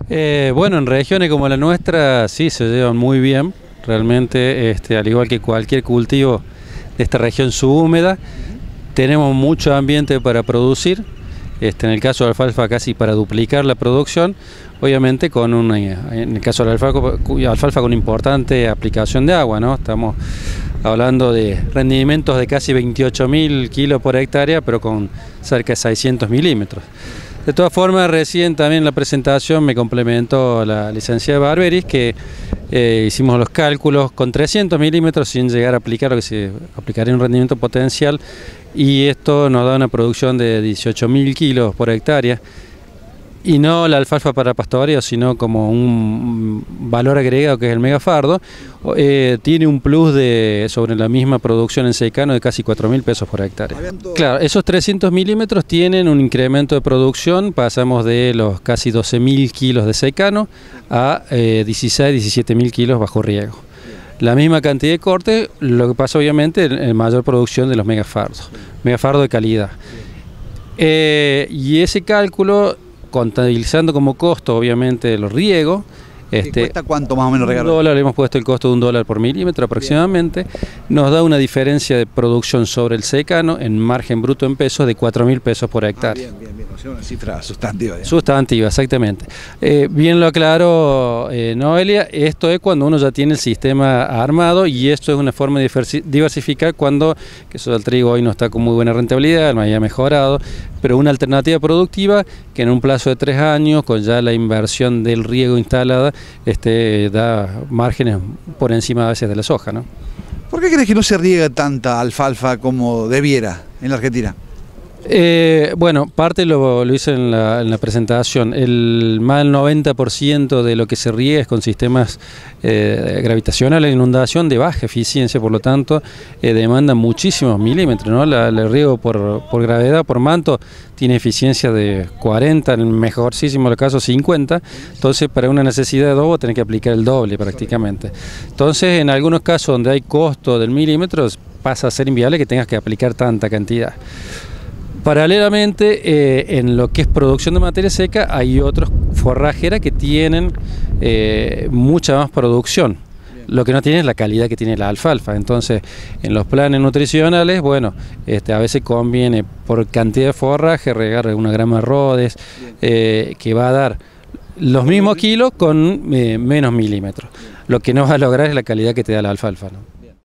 Bueno, en regiones como la nuestra sí se llevan muy bien, realmente, al igual que cualquier cultivo de esta región subhúmeda, tenemos mucho ambiente para producir, en el caso de la alfalfa casi para duplicar la producción, obviamente en el caso de la alfalfa con importante aplicación de agua, ¿no? Estamos hablando de rendimientos de casi 28.000 kilos por hectárea, pero con cerca de 600 milímetros. De todas formas, recién también en la presentación me complementó la licenciada Barberis que hicimos los cálculos con 300 milímetros sin llegar a aplicar lo que se aplicaría un rendimiento potencial, y esto nos da una producción de 18.000 kilos por hectárea, y no la alfalfa para pastoreo, sino como un valor agregado que es el megafardo. Tiene un plus sobre la misma producción en secano de casi 4.000 pesos por hectárea. Claro, esos 300 milímetros tienen un incremento de producción, pasamos de los casi 12.000 kilos de secano a 17.000 kilos bajo riego. La misma cantidad de corte, lo que pasa obviamente en mayor producción de los megafardos, megafardo de calidad. Y ese cálculo, contabilizando como costo obviamente los riegos, ¿cuesta cuánto más o menos regar? $1, hemos puesto el costo de $1 por milímetro aproximadamente, nos da una diferencia de producción sobre el secano en margen bruto en pesos de 4.000 pesos por hectárea. Bien, o sea, una cifra sustantiva. Sustantiva, exactamente. Bien lo aclaró Noelia, esto es cuando uno ya tiene el sistema armado, y esto es una forma de diversificar cuando, que eso del trigo hoy no está con muy buena rentabilidad, no haya mejorado, pero una alternativa productiva que en un plazo de 3 años, con ya la inversión del riego instalada, da márgenes por encima a veces de la soja, ¿no? ¿Por qué crees que no se riega tanta alfalfa como debiera en la Argentina? Bueno, parte lo hice en la presentación. Más del 90% de lo que se riega es con sistemas gravitacionales de inundación de baja eficiencia, por lo tanto demanda muchísimos milímetros, ¿no? El riego por gravedad, por manto, tiene eficiencia de 40, en el mejorcísimo de casos 50, entonces para una necesidad de adobo tenés que aplicar el doble prácticamente. Entonces en algunos casos donde hay costo del milímetro pasa a ser inviable que tengas que aplicar tanta cantidad. Paralelamente, en lo que es producción de materia seca, hay otros forrajeras que tienen mucha más producción. Lo que no tiene es la calidad que tiene la alfalfa. Entonces, en los planes nutricionales, bueno, a veces conviene por cantidad de forraje regar una grama de Rhodes, que va a dar los mismos kilos con menos milímetros. Lo que no va a lograr es la calidad que te da la alfalfa, ¿no?